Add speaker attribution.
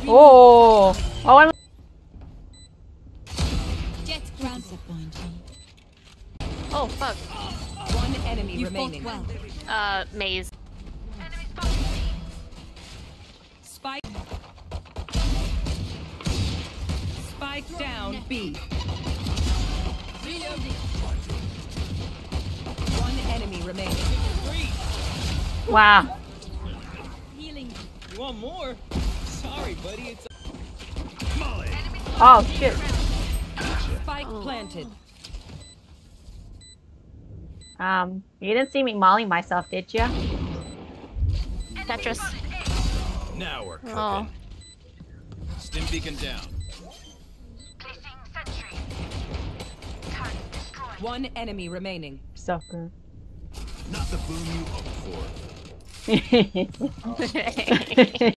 Speaker 1: Oh. Oh, I'm
Speaker 2: Oh fuck.
Speaker 3: One enemy remaining.
Speaker 4: Well.
Speaker 2: Maze.
Speaker 3: Spike. Spike down B. One enemy remaining.
Speaker 1: wow.
Speaker 4: Healing.
Speaker 5: You want more? Sorry, buddy. It's
Speaker 1: Oh shit.
Speaker 3: Spike planted.
Speaker 1: You didn't see me mauling myself, did you?
Speaker 2: Tetris.
Speaker 5: now we're cooking.
Speaker 2: Oh.
Speaker 5: Stim beacon down.
Speaker 3: One enemy remaining.
Speaker 1: So good.
Speaker 5: Not the boom you hoped for.